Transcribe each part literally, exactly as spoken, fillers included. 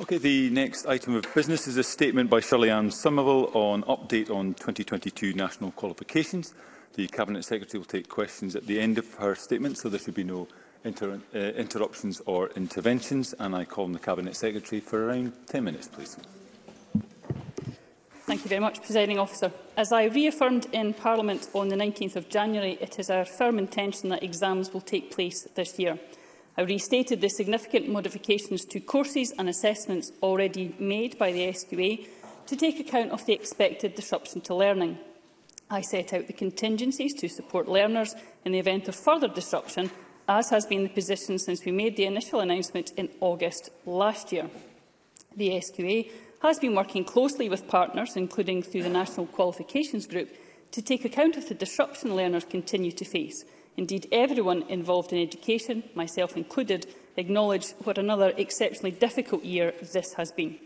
Okay, the next item of business is a statement by Shirley-Ann Somerville on update on twenty twenty-two national qualifications. The Cabinet Secretary will take questions at the end of her statement, so there should be no inter uh, interruptions or interventions. And I call on the Cabinet Secretary for around ten minutes, please. Thank you very much, Presiding Officer. As I reaffirmed in Parliament on the nineteenth of January, it is our firm intention that exams will take place this year. I restated the significant modifications to courses and assessments already made by the S Q A to take account of the expected disruption to learning. I set out the contingencies to support learners in the event of further disruption, as has been the position since we made the initial announcement in August last year. The S Q A has been working closely with partners, including through the National Qualifications Group, to take account of the disruption learners continue to face. Indeed, everyone involved in education, myself included, acknowledge what another exceptionally difficult year this has been.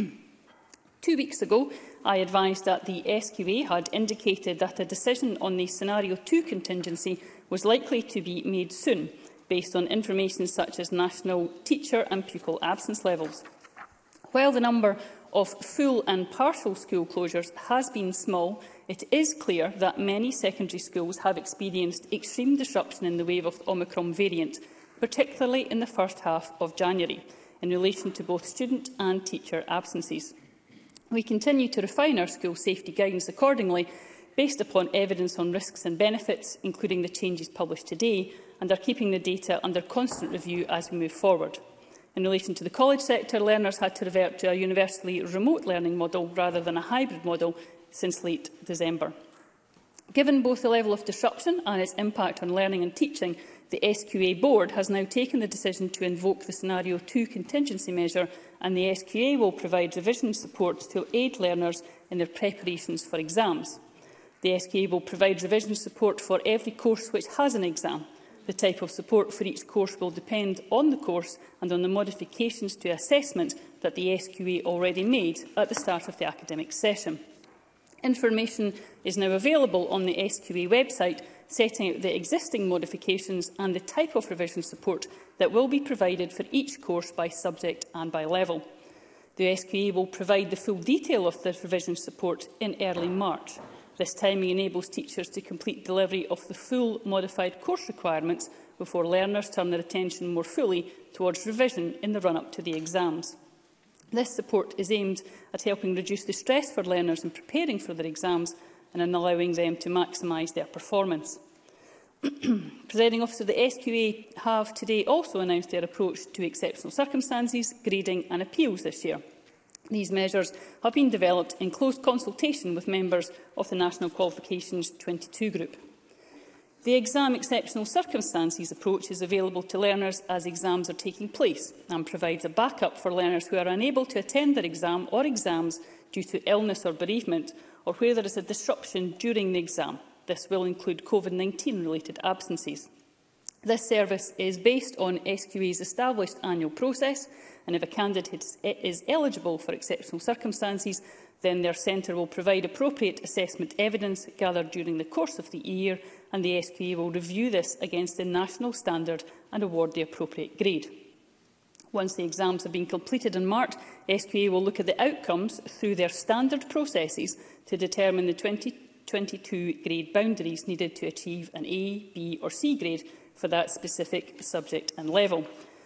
Two weeks ago, I advised that the S Q A had indicated that a decision on the Scenario two contingency was likely to be made soon, based on information such as national teacher and pupil absence levels. While the number of full and partial school closures has been small, it is clear that many secondary schools have experienced extreme disruption in the wave of the Omicron variant, particularly in the first half of January, in relation to both student and teacher absences. We continue to refine our school safety guidance accordingly, based upon evidence on risks and benefits, including the changes published today, and are keeping the data under constant review as we move forward. In relation to the college sector, learners had to revert to a universally remote learning model rather than a hybrid model since late December. Given both the level of disruption and its impact on learning and teaching, the S Q A Board has now taken the decision to invoke the Scenario two contingency measure, and the S Q A will provide revision support to aid learners in their preparations for exams. The S Q A will provide revision support for every course which has an exam. The type of support for each course will depend on the course and on the modifications to assessment that the S Q A already made at the start of the academic session. Information is now available on the S Q A website, setting out the existing modifications and the type of revision support that will be provided for each course by subject and by level. The S Q A will provide the full detail of this revision support in early March. This timing enables teachers to complete delivery of the full modified course requirements before learners turn their attention more fully towards revision in the run-up to the exams. This support is aimed at helping reduce the stress for learners in preparing for their exams and in allowing them to maximise their performance. Presiding Officer, the S Q A have today also announced their approach to exceptional circumstances, grading and appeals this year. These measures have been developed in close consultation with members of the National Qualifications twenty-two group. The exam exceptional circumstances approach is available to learners as exams are taking place and provides a backup for learners who are unable to attend their exam or exams due to illness or bereavement, or where there is a disruption during the exam. This will include COVID nineteen related absences. This service is based on S Q A's established annual process, and if a candidate is eligible for exceptional circumstances, then their centre will provide appropriate assessment evidence gathered during the course of the year, and the S Q A will review this against the national standard and award the appropriate grade. Once the exams have been completed in March, S Q A will look at the outcomes through their standard processes to determine the twenty twenty-two grade boundaries needed to achieve an A, B or C grade for that specific subject and level.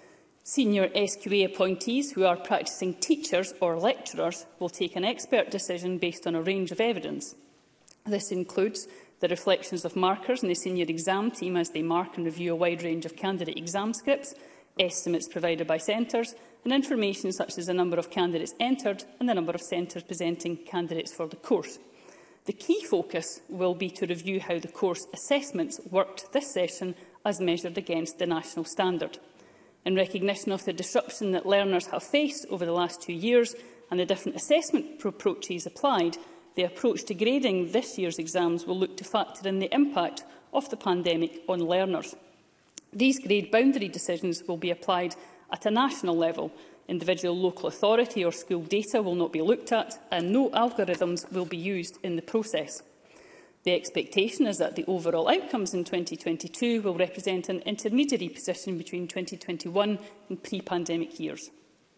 Senior S Q A appointees who are practising teachers or lecturers will take an expert decision based on a range of evidence. This includes the reflections of markers in the senior exam team as they mark and review a wide range of candidate exam scripts, estimates provided by centres, and information such as the number of candidates entered and the number of centres presenting candidates for the course. The key focus will be to review how the course assessments worked this session as measured against the national standard. In recognition of the disruption that learners have faced over the last two years and the different assessment approaches applied, the approach to grading this year's exams will look to factor in the impact of the pandemic on learners. These grade boundary decisions will be applied at a national level. Individual local authority or school data will not be looked at, and no algorithms will be used in the process. The expectation is that the overall outcomes in twenty twenty-two will represent an intermediary position between twenty twenty-one and pre-pandemic years.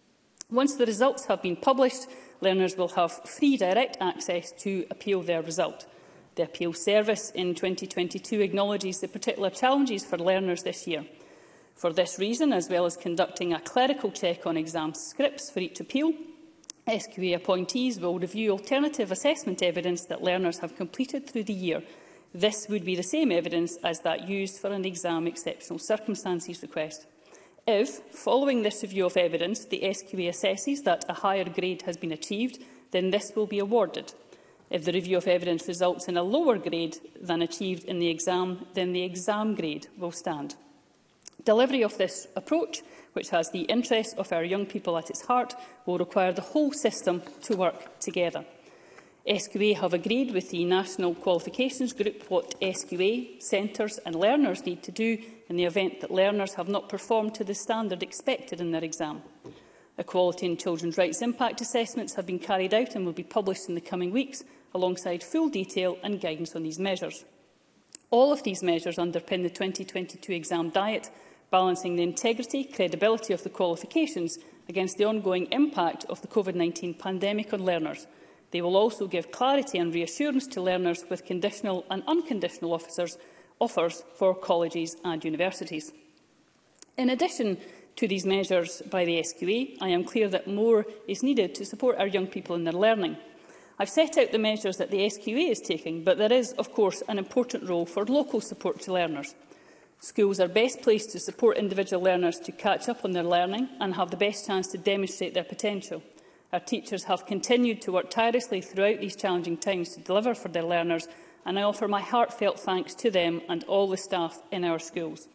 Once the results have been published, learners will have free direct access to appeal their result. The appeal service in twenty twenty-two acknowledges the particular challenges for learners this year. For this reason, as well as conducting a clerical check on exam scripts for each appeal, S Q A appointees will review alternative assessment evidence that learners have completed through the year. This would be the same evidence as that used for an exam exceptional circumstances request. If, following this review of evidence, the S Q A assesses that a higher grade has been achieved, then this will be awarded. If the review of evidence results in a lower grade than achieved in the exam, then the exam grade will stand. Delivery of this approach, which has the interests of our young people at its heart, will require the whole system to work together. S Q A have agreed with the National Qualifications Group what S Q A, centres and learners need to do in the event that learners have not performed to the standard expected in their exam. Equality and children's rights impact assessments have been carried out and will be published in the coming weeks, alongside full detail and guidance on these measures. All of these measures underpin the twenty twenty-two exam diet, balancing the integrity, credibility of the qualifications against the ongoing impact of the COVID nineteen pandemic on learners. They will also give clarity and reassurance to learners with conditional and unconditional officers, offers for colleges and universities. In addition to these measures by the S Q A, I am clear that more is needed to support our young people in their learning. I've set out the measures that the S Q A is taking, but there is, of course, an important role for local support to learners. Schools are best placed to support individual learners to catch up on their learning and have the best chance to demonstrate their potential. Our teachers have continued to work tirelessly throughout these challenging times to deliver for their learners, and I offer my heartfelt thanks to them and all the staff in our schools.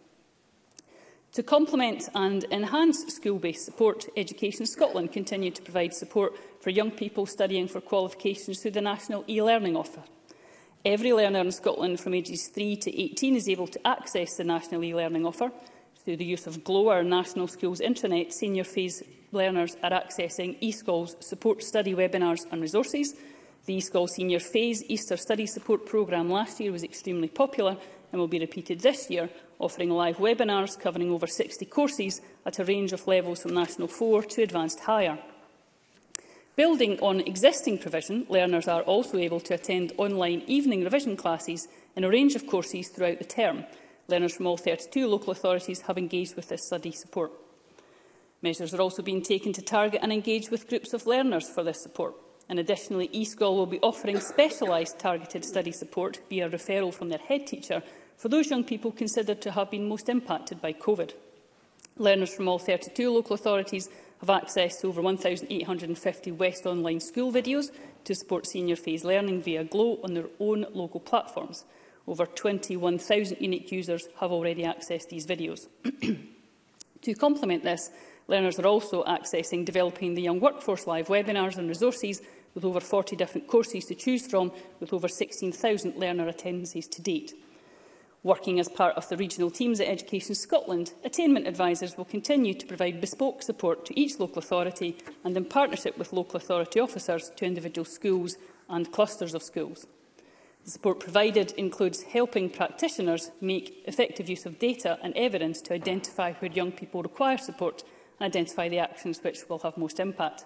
To complement and enhance school-based support, Education Scotland continue to provide support for young people studying for qualifications through the National e-learning offer. Every learner in Scotland from ages three to eighteen is able to access the National e-learning offer. Through the use of GLOW, our National Schools Intranet, senior phase learners are accessing eSchool's support study webinars and resources. The eSchool Senior Phase Easter Study Support Programme last year was extremely popular and will be repeated this year, offering live webinars covering over sixty courses at a range of levels from National four to Advanced Higher. Building on existing provision, learners are also able to attend online evening revision classes in a range of courses throughout the term. Learners from all thirty-two local authorities have engaged with this study support. Measures are also being taken to target and engage with groups of learners for this support. And additionally, eSchool will be offering specialised targeted study support via referral from their head teacher for those young people considered to have been most impacted by COVID. Learners from all thirty-two local authorities have access to over one thousand eight hundred and fifty West Online school videos to support senior phase learning via GLOW on their own local platforms. Over twenty-one thousand unique users have already accessed these videos. To complement this, learners are also accessing Developing the Young Workforce live webinars and resources with over forty different courses to choose from, with over sixteen thousand learner attendances to date. Working as part of the regional teams at Education Scotland, attainment advisors will continue to provide bespoke support to each local authority and in partnership with local authority officers to individual schools and clusters of schools. The support provided includes helping practitioners make effective use of data and evidence to identify where young people require support and identify the actions which will have most impact.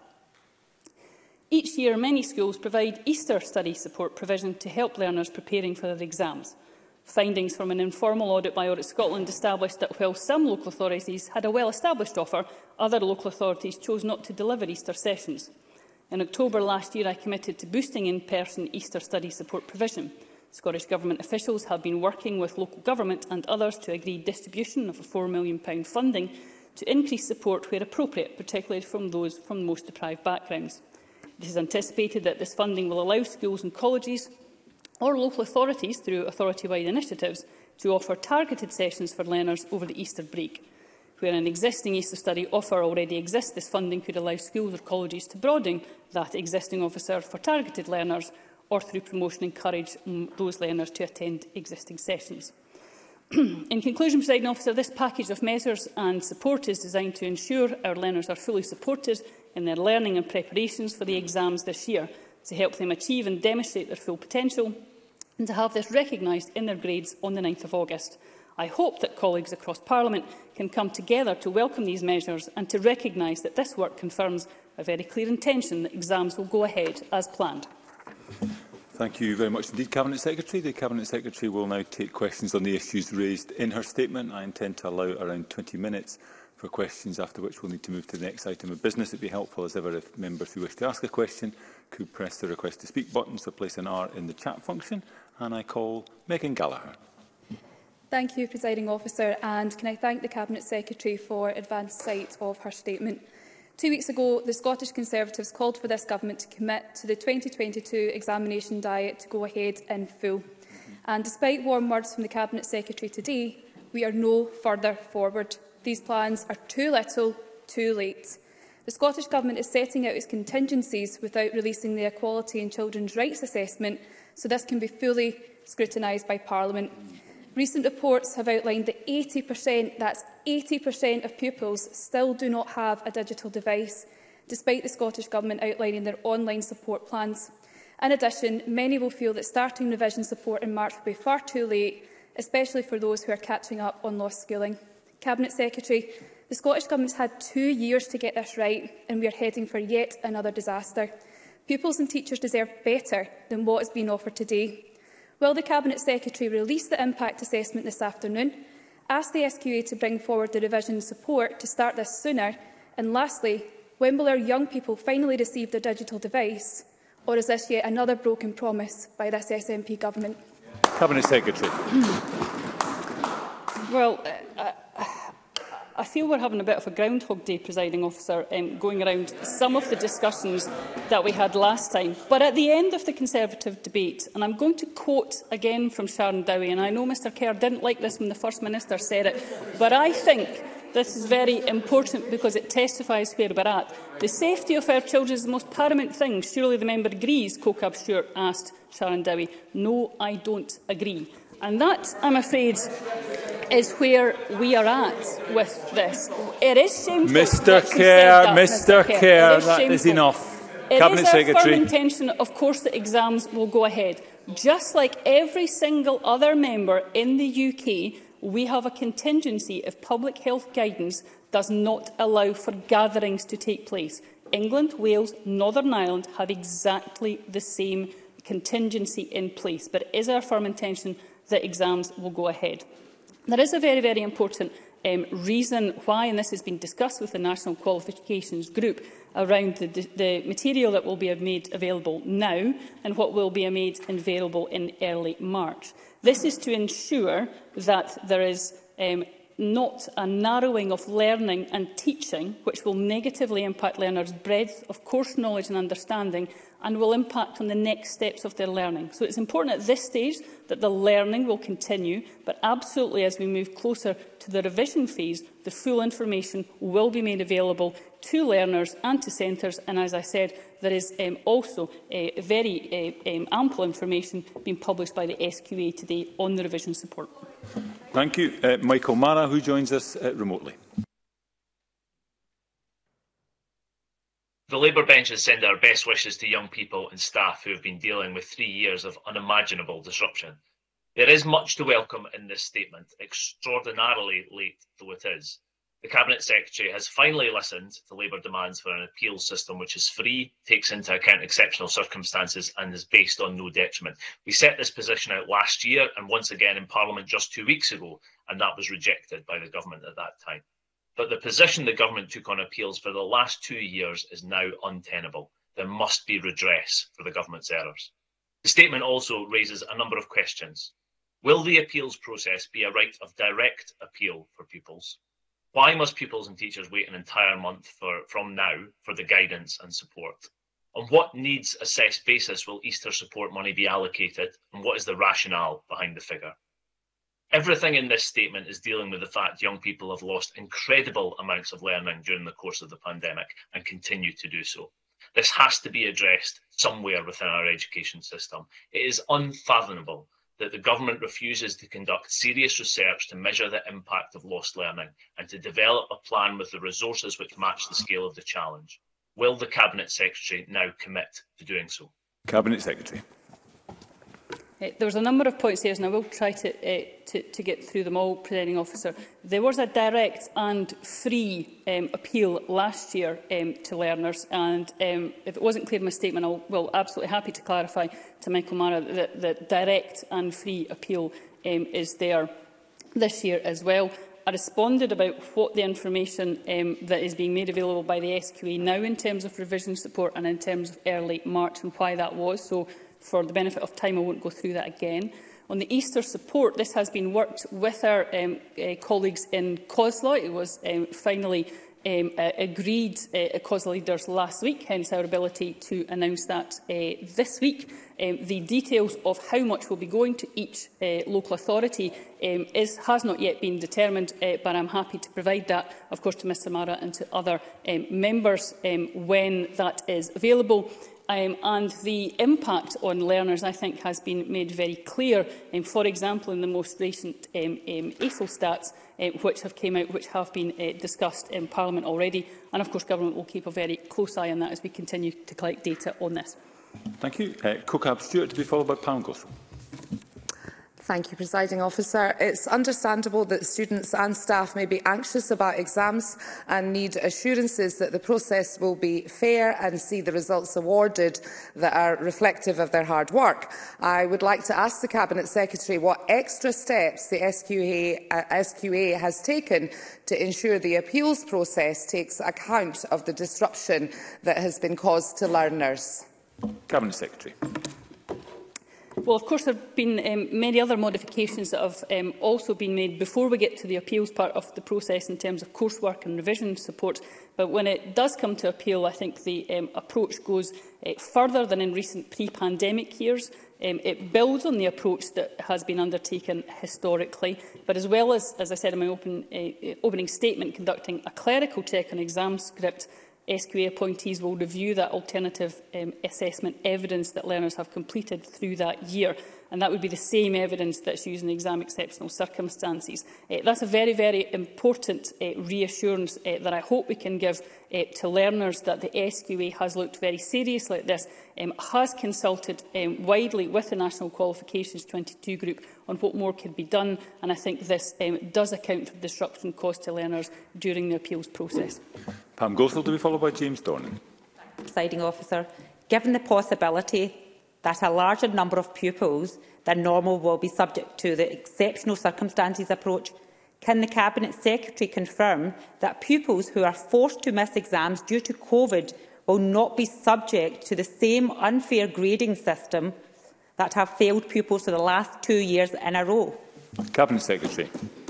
Each year, many schools provide Easter study support provision to help learners preparing for their exams. Findings from an informal audit by Audit Scotland established that while some local authorities had a well-established offer, other local authorities chose not to deliver Easter sessions. In October last year, I committed to boosting in-person Easter study support provision. Scottish Government officials have been working with local government and others to agree distribution of a four million pounds funding to increase support where appropriate, particularly from those from the most deprived backgrounds. It is anticipated that this funding will allow schools and colleges or local authorities, through authority-wide initiatives, to offer targeted sessions for learners over the Easter break. Where an existing Easter study offer already exists, this funding could allow schools or colleges to broaden that existing offer for targeted learners, or through promotion encourage those learners to attend existing sessions. In conclusion, Presiding Officer, this package of measures and support is designed to ensure our learners are fully supported in their learning and preparations for the exams this year, to help them achieve and demonstrate their full potential, and to have this recognised in their grades on the ninth of August. I hope that colleagues across Parliament can come together to welcome these measures and to recognise that this work confirms a very clear intention that exams will go ahead as planned. Thank you very much indeed, Cabinet Secretary. The Cabinet Secretary will now take questions on the issues raised in her statement. I intend to allow around twenty minutes for questions, after which we'll need to move to the next item of business. It would be helpful, as ever, if members who wish to ask a question could press the request to speak buttons or place an R in the chat function. And I call Megan Gallagher. Thank you, Presiding Officer, and can I thank the Cabinet Secretary for advance sight of her statement. Two weeks ago, the Scottish Conservatives called for this Government to commit to the twenty twenty-two examination diet to go ahead in full. And despite warm words from the Cabinet Secretary today, we are no further forward. These plans are too little, too late. The Scottish Government is setting out its contingencies without releasing the Equality and Children's Rights Assessment, so this can be fully scrutinised by Parliament. Recent reports have outlined that eighty percent, that's eighty percent of pupils still do not have a digital device, despite the Scottish Government outlining their online support plans. In addition, many will feel that starting revision support in March will be far too late, especially for those who are catching up on lost schooling. Cabinet Secretary, the Scottish Government has had two years to get this right, and we are heading for yet another disaster. Pupils and teachers deserve better than what is being offered today. Will the Cabinet Secretary release the impact assessment this afternoon, ask the S Q A to bring forward the revision support to start this sooner, and lastly, when will our young people finally receive their digital device, or is this yet another broken promise by this S N P Government? Cabinet Secretary. Well, uh, I feel we're having a bit of a Groundhog Day, Presiding Officer, um, going around some of the discussions that we had last time. But at the end of the Conservative debate, and I'm going to quote again from Sharon Dowie, and I know Mr Kerr didn't like this when the First Minister said it, but I think this is very important because it testifies where we're at. The safety of our children is the most paramount thing. Surely the member agrees, Cocab Stewart asked Sharon Dowie. No, I don't agree. And that, I'm afraid, is where we are at with this. It is shameful. Mister Kerr, Mister Kerr, that is enough. It Cabinet is our Secretary. firm intention, of course, that exams will go ahead. Just like every single other member in the U K, we have a contingency if public health guidance does not allow for gatherings to take place. England, Wales, Northern Ireland have exactly the same contingency in place, but it is our firm intention that exams will go ahead. There is a very, very important um, reason why, and this has been discussed with the National Qualifications Group, around the, the material that will be made available now and what will be made available in early March. This is to ensure that there is um, not a narrowing of learning and teaching, which will negatively impact learners' breadth of course knowledge and understanding, and will impact on the next steps of their learning. So it's important at this stage that the learning will continue, but absolutely as we move closer to the revision phase, the full information will be made available to learners and to centres. And as I said, there is um, also uh, very uh, um, ample information being published by the S Q A today on the revision support. Thank you. Uh, Michael Mara, who joins us uh, remotely. The Labour benches send our best wishes to young people and staff who have been dealing with three years of unimaginable disruption. There is much to welcome in this statement, extraordinarily late though it is. The Cabinet Secretary has finally listened to Labour demands for an appeals system which is free, takes into account exceptional circumstances and is based on no detriment. We set this position out last year and once again in Parliament just two weeks ago, and that was rejected by the Government at that time. But the position the Government took on appeals for the last two years is now untenable. There must be redress for the Government's errors. The statement also raises a number of questions. Will the appeals process be a right of direct appeal for pupils? Why must pupils and teachers wait an entire month for, from now for the guidance and support? On what needs-assessed basis will Easter support money be allocated, and what is the rationale behind the figure? Everything in this statement is dealing with the fact young people have lost incredible amounts of learning during the course of the pandemic and continue to do so. This has to be addressed somewhere within our education system. It is unfathomable that the Government refuses to conduct serious research to measure the impact of lost learning and to develop a plan with the resources which match the scale of the challenge. Will the Cabinet Secretary now commit to doing so? Cabinet Secretary. Uh, there was a number of points here, and I will try to, uh, to, to get through them all, Presiding Officer. There was a direct and free um, appeal last year um, to learners, and um, if it wasn't clear in my statement, I will absolutely happy to clarify to Michael Mara that the direct and free appeal um, is there this year as well. I responded about what the information um, that is being made available by the S Q A now in terms of revision support and in terms of early March and why that was. So, for the benefit of time, I won't go through that again. On the Easter support, this has been worked with our um, uh, colleagues in COSLA. It was um, finally um, uh, agreed uh, at COSLA leaders last week, hence our ability to announce that uh, this week. Um, the details of how much will be going to each uh, local authority um, is, has not yet been determined, uh, but I'm happy to provide that, of course, to Mr Mara and to other um, members um, when that is available. Um, and the impact on learners, I think, has been made very clear. Um, for example, in the most recent um, um, A F O stats, uh, which have come out, which have been uh, discussed in Parliament already. And, of course, Government will keep a very close eye on that as we continue to collect data on this. Thank you. Uh, Cocab Stewart, to be followed by Pam Gothel. Thank you, Presiding Officer. It's understandable that students and staff may be anxious about exams and need assurances that the process will be fair and see the results awarded that are reflective of their hard work. I would like to ask the Cabinet Secretary what extra steps the S Q A, uh, S Q A has taken to ensure the appeals process takes account of the disruption that has been caused to learners. Cabinet Secretary. Well, of course, there have been um, many other modifications that have um, also been made before we get to the appeals part of the process in terms of coursework and revision support. But when it does come to appeal, I think the um, approach goes uh, further than in recent pre-pandemic years. Um, it builds on the approach that has been undertaken historically, but as well as, as I said in my open, uh, opening statement, conducting a clerical check on exam script, S Q A appointees will review that alternative um, assessment evidence that learners have completed through that year. And that would be the same evidence that's used in exam exceptional circumstances. Uh, that's a very, very important uh, reassurance uh, that I hope we can give uh, to learners that the S Q A has looked very seriously at this, um, has consulted um, widely with the National Qualifications twenty-two group on what more could be done. And I think this um, does account for the disruption caused to learners during the appeals process. Pam Gothel, to be followed by James Dornan. Presiding Officer, given the possibility that a larger number of pupils than normal will be subject to the exceptional circumstances approach, can the Cabinet Secretary confirm that pupils who are forced to miss exams due to COVID will not be subject to the same unfair grading system that have failed pupils for the last two years in a row? Cabinet Secretary.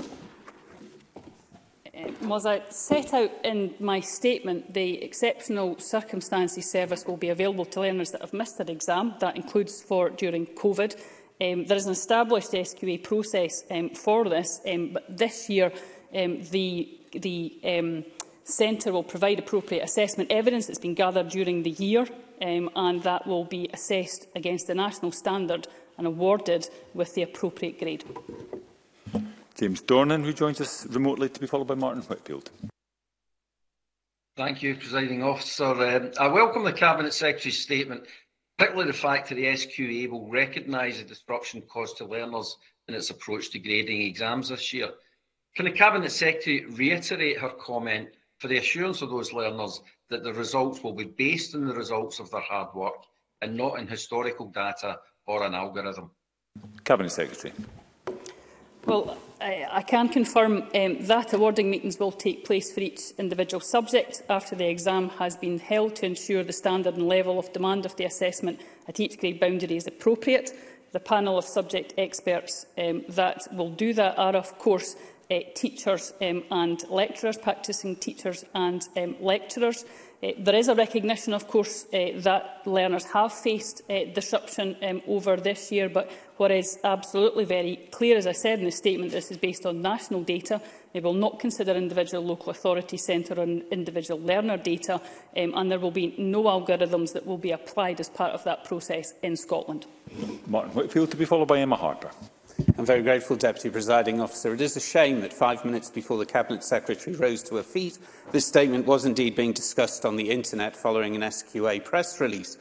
As I set out in my statement, the Exceptional Circumstances Service will be available to learners that have missed their exam. That includes for during COVID. Um, there is an established S Q A process um, for this, um, but this year um, the, the um, Centre will provide appropriate assessment evidence that's been gathered during the year, um, and that will be assessed against the national standard and awarded with the appropriate grade. James Dornan, who joins us remotely, to be followed by Martin Whitfield. Thank you, Presiding Officer. Um, I welcome the Cabinet Secretary's statement, particularly the fact that the S Q A will recognise the disruption caused to learners in its approach to grading exams this year. Can the Cabinet Secretary reiterate her comment for the assurance of those learners that the results will be based on the results of their hard work and not in historical data or an algorithm? Cabinet Secretary. Well, I, I can confirm um, that awarding meetings will take place for each individual subject after the exam has been held to ensure the standard and level of demand of the assessment at each grade boundary is appropriate. The panel of subject experts um, that will do that are, of course, uh, teachers um, and lecturers, practising teachers and um, lecturers. Uh, there is a recognition, of course, uh, that learners have faced uh, disruption um, over this year, but what is absolutely very clear, as I said in the statement, this is based on national data. They will not consider individual local authority centre on individual learner data, um, and there will be no algorithms that will be applied as part of that process in Scotland. Martin Whitfield, to be followed by Emma Harper. I'm very grateful, Deputy Presiding Officer. It is a shame that five minutes before the Cabinet Secretary rose to her feet, this statement was indeed being discussed on the internet following an S Q A press release.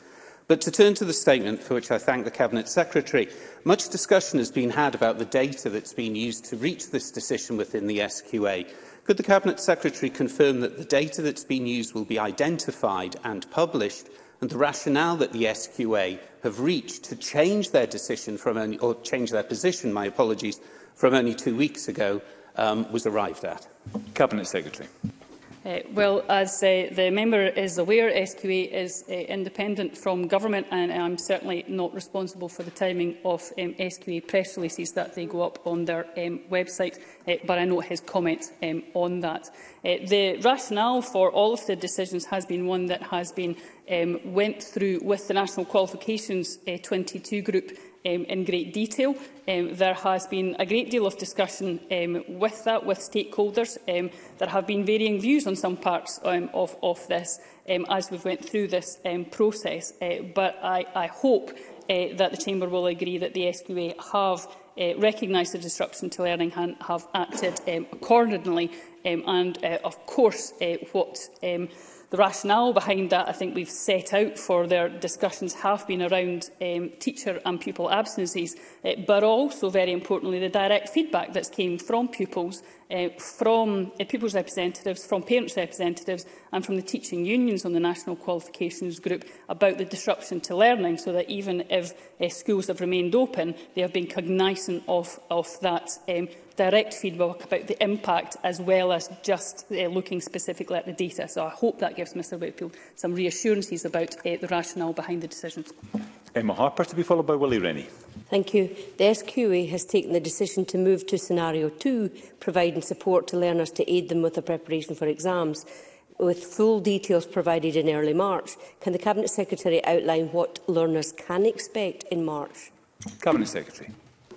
But to turn to the statement, for which I thank the Cabinet Secretary, much discussion has been had about the data that's been used to reach this decision within the S Q A. Could the Cabinet Secretary confirm that the data that's been used will be identified and published, and the rationale that the S Q A have reached to change their decision from only, or change their position, my apologies, from only two weeks ago um, was arrived at? Cabinet Secretary. Uh, well, as uh, the member is aware, S Q A is uh, independent from government, and I'm certainly not responsible for the timing of um, S Q A press releases that they go up on their um, website, uh, but I note his comment um, on that. Uh, the rationale for all of the decisions has been one that has been um, went through with the National Qualifications uh, twenty-two group Um, in great detail. Um, there has been a great deal of discussion um, with that, with stakeholders. Um, there have been varying views on some parts um, of, of this um, as we've went through this um, process. Uh, but I, I hope uh, that the Chamber will agree that the S Q A have uh, recognised the disruption to learning and have acted um, accordingly. Um, and, uh, of course, uh, what um, the rationale behind that, I think we've set out for their discussions, have been around um, teacher and pupil absences, uh, but also, very importantly, the direct feedback that's came from pupils, uh, from uh, pupils' representatives, from parents' representatives and from the teaching unions on the National Qualifications Group about the disruption to learning, so that even if uh, schools have remained open, they have been cognisant of, of that um, direct feedback about the impact, as well as just uh, looking specifically at the data. So I hope that gives Mr Whitfield some reassurances about uh, the rationale behind the decisions. Emma Harper, to be followed by Willie Rennie. Thank you. The S Q A has taken the decision to move to scenario two, providing support to learners to aid them with the preparation for exams, with full details provided in early March. Can the Cabinet Secretary outline what learners can expect in March? Cabinet Secretary.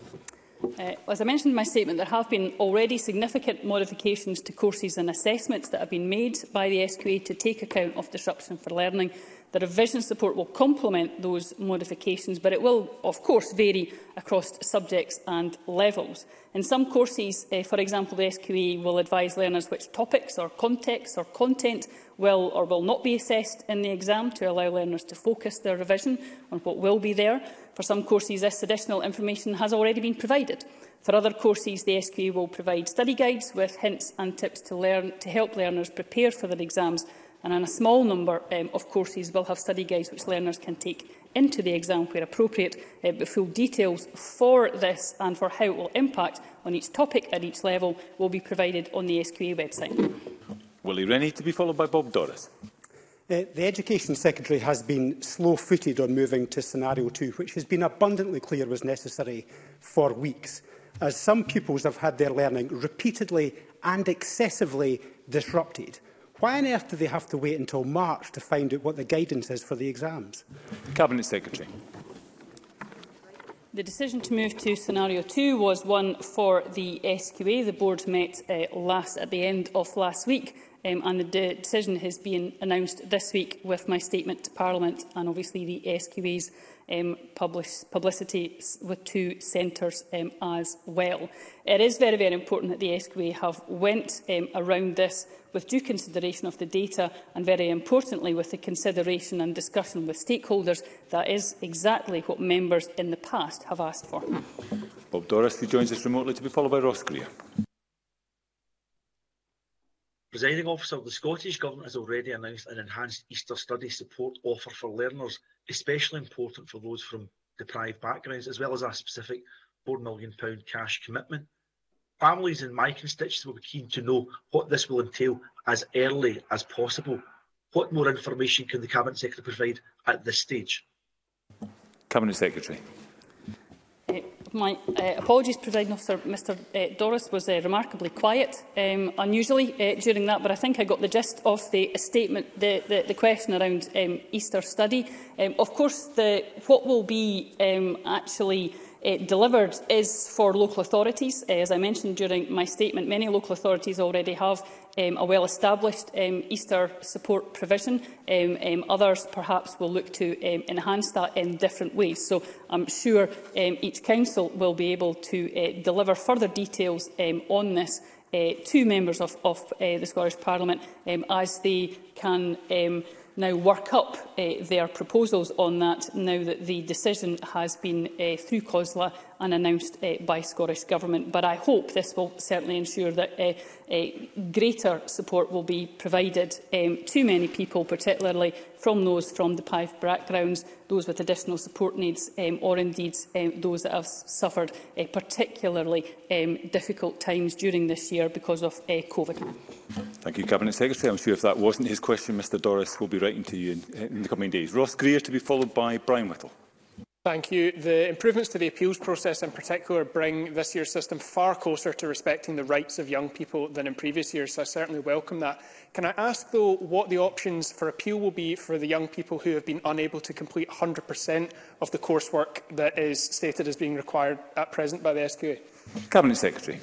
Uh, as I mentioned in my statement, there have been already significant modifications to courses and assessments that have been made by the S Q A to take account of disruption for learning. The revision support will complement those modifications, but it will, of course, vary across subjects and levels. In some courses, uh, for example, the S Q A will advise learners which topics or contexts or content will or will not be assessed in the exam to allow learners to focus their revision on what will be there. For some courses, this additional information has already been provided. For other courses, the S Q A will provide study guides with hints and tips to, learn, to help learners prepare for their exams, and on a small number um, of courses will have study guides which learners can take into the exam where appropriate, uh, but full details for this and for how it will impact on each topic at each level will be provided on the S Q A website. Willie Rennie, to be followed by Bob Doris. Uh, the Education Secretary has been slow-footed on moving to scenario two, which has been abundantly clear was necessary for weeks, as some pupils have had their learning repeatedly and excessively disrupted. Why on earth do they have to wait until March to find out what the guidance is for the exams? Cabinet Secretary. The decision to move to scenario two was one for the S Q A. The board met uh, last at the end of last week, um, and the de decision has been announced this week with my statement to Parliament and obviously the S Q A's um, publish, publicity with two centres um, as well. It is very, very important that the S Q A have went um, around this with due consideration of the data and, very importantly, with the consideration and discussion with stakeholders. That is exactly what members in the past have asked for. Bob Doris, who joins us remotely, to be followed by Ross Greer. Presiding Officer, the Scottish Government has already announced an enhanced Easter study support offer for learners, especially important for those from deprived backgrounds, as well as a specific four million pounds cash commitment. Families in my constituency will be keen to know what this will entail as early as possible. What more information can the Cabinet Secretary provide at this stage? Cabinet Secretary. Uh, my uh, apologies, Presiding Officer. Mr uh, Doris was uh, remarkably quiet, um, unusually, uh, during that, but I think I got the gist of the uh, statement, the, the, the question around um, Easter study. Um, of course, the, what will be um, actually Uh, delivered is for local authorities. Uh, as I mentioned during my statement, many local authorities already have um, a well-established um, Easter support provision. Um, um, others perhaps will look to um, enhance that in different ways. So I'm sure um, each council will be able to uh, deliver further details um, on this uh, to members of, of uh, the Scottish Parliament um, as they can um, now work up uh, their proposals on that, now that the decision has been uh, through COSLA and announced uh, by Scottish Government. But I hope this will certainly ensure that uh, uh, greater support will be provided um, to many people, particularly from those from deprived backgrounds, those with additional support needs, um, or indeed um, those that have suffered uh, particularly um, difficult times during this year because of uh, COVID. Thank you, Cabinet Secretary. I'm sure if that wasn't his question, Mr Doris will be writing to you in, in the coming days. Ross Greer to be followed by Brian Whittle. Thank you. The improvements to the appeals process in particular bring this year's system far closer to respecting the rights of young people than in previous years, so I certainly welcome that. Can I ask, though, what the options for appeal will be for the young people who have been unable to complete one hundred percent of the coursework that is stated as being required at present by the S Q A? Cabinet Secretary.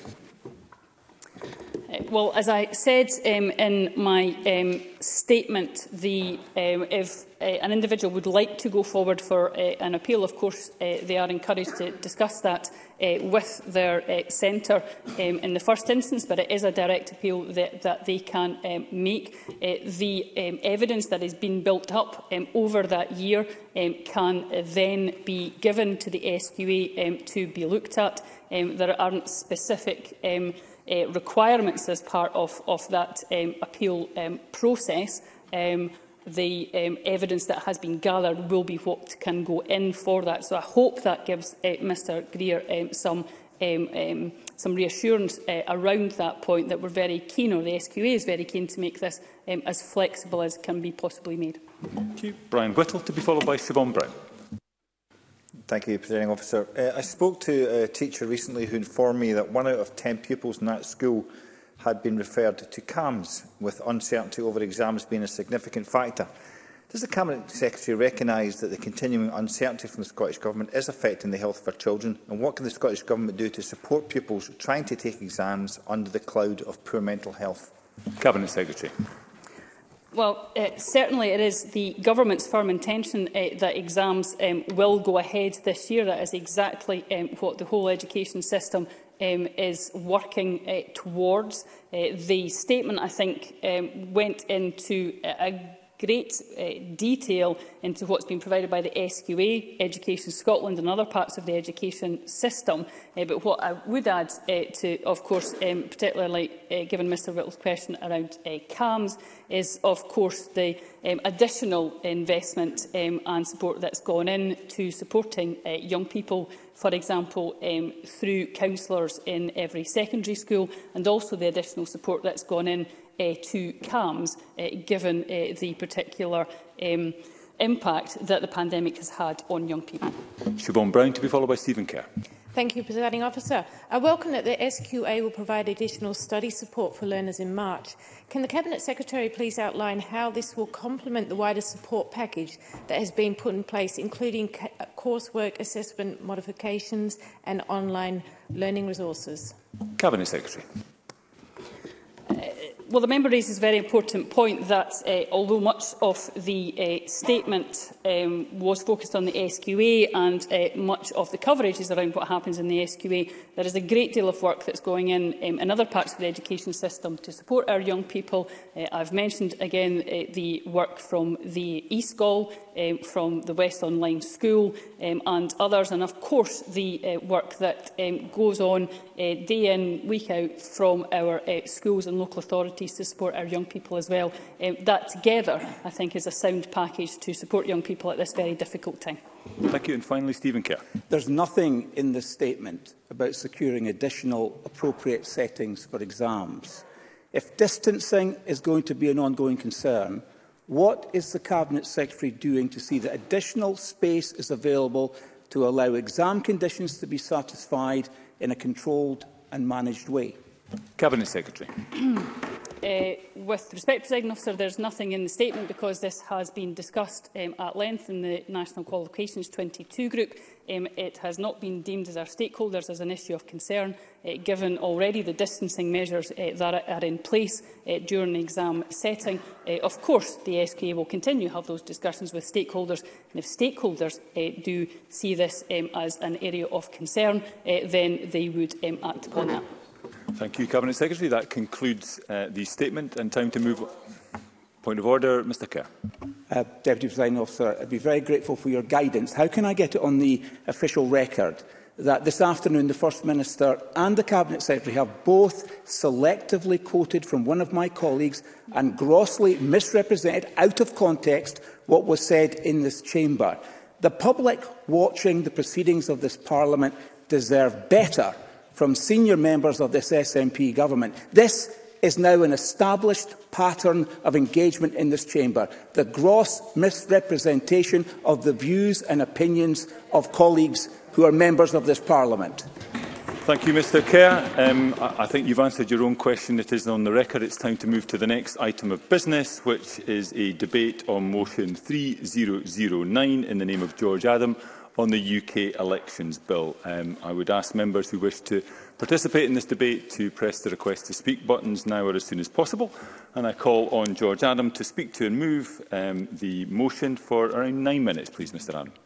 Well, as I said um, in my um, statement, the, um, if uh, an individual would like to go forward for uh, an appeal, of course, uh, they are encouraged to discuss that uh, with their uh, centre um, in the first instance, but it is a direct appeal that, that they can um, make. Uh, the um, evidence that has been built up um, over that year um, can uh, then be given to the S Q A um, to be looked at. Um, there aren't specific um, Uh, requirements as part of, of that um, appeal um, process. Um, the um, evidence that has been gathered will be what can go in for that. So I hope that gives uh, Mr Greer um, some, um, um, some reassurance uh, around that point, that we're very keen, or the S Q A is very keen, to make this um, as flexible as can be possibly made. Thank you. Brian Whittle to be followed by Siobhan Brown. Thank you, Presiding Officer. Uh, I spoke to a teacher recently who informed me that one out of ten pupils in that school had been referred to C A M S, with uncertainty over exams being a significant factor. Does the Cabinet Secretary recognise that the continuing uncertainty from the Scottish Government is affecting the health of our children, and what can the Scottish Government do to support pupils trying to take exams under the cloud of poor mental health? Cabinet Secretary. Well, uh, certainly it is the Government's firm intention uh, that exams um, will go ahead this year. That is exactly um, what the whole education system um, is working uh, towards. Uh, the statement, I think, um, went into a great uh, detail into what's been provided by the S Q A, Education Scotland and other parts of the education system. Uh, but what I would add uh, to, of course, um, particularly uh, given Mr Whittle's question around uh, C A M S, is, of course, the um, additional investment um, and support that's gone in to supporting uh, young people, for example, um, through counsellors in every secondary school, and also the additional support that's gone in Uh, to C A M S, uh, given uh, the particular um, impact that the pandemic has had on young people. Siobhan Brown to be followed by Stephen Kerr. Thank you, Presiding Officer. I welcome that the S Q A will provide additional study support for learners in March. Can the Cabinet Secretary please outline how this will complement the wider support package that has been put in place, including coursework assessment modifications and online learning resources? Cabinet Secretary. Well, the member raises a very important point that uh, although much of the uh, statement um, was focused on the S Q A and uh, much of the coverage is around what happens in the S Q A, there is a great deal of work that's going in um, in other parts of the education system to support our young people. Uh, I've mentioned again uh, the work from the E S C O L, um, from the West Online School um, and others, and of course the uh, work that um, goes on uh, day in, week out from our uh, schools and local authorities to support our young people as well. Um, that together, I think, is a sound package to support young people at this very difficult time. Thank you. And finally, Stephen Kerr. There's nothing in this statement about securing additional appropriate settings for exams. If distancing is going to be an ongoing concern, what is the Cabinet Secretary doing to see that additional space is available to allow exam conditions to be satisfied in a controlled and managed way? Cabinet Secretary. Uh, with respect, Presiding Officer, there is nothing in the statement because this has been discussed um, at length in the National Qualifications twenty-two group. Um, it has not been deemed as our stakeholders as an issue of concern, uh, given already the distancing measures uh, that are in place uh, during the exam setting. Uh, of course, the S Q A will continue to have those discussions with stakeholders, and if stakeholders uh, do see this um, as an area of concern, uh, then they would um, act upon that. Thank you, Cabinet Secretary. That concludes uh, the statement, and time to move on. Point of order, Mr Kerr. Uh, Deputy Presiding Officer, I'd be very grateful for your guidance. How can I get it on the official record that this afternoon the First Minister and the Cabinet Secretary have both selectively quoted from one of my colleagues and grossly misrepresented out of context what was said in this chamber? The public watching the proceedings of this Parliament deserve better from senior members of this S N P government. This is now an established pattern of engagement in this chamber, the gross misrepresentation of the views and opinions of colleagues who are members of this Parliament. Thank you, Mr Kerr. Um, I, I think you've answered your own question. It is on the record. It's time to move to the next item of business, which is a debate on motion three thousand nine in the name of George Adam on the U K Elections Bill. Um, I would ask members who wish to participate in this debate to press the request to speak buttons now or as soon as possible. And I call on George Adam to speak to and move um, the motion for around nine minutes, please, Mr Adam.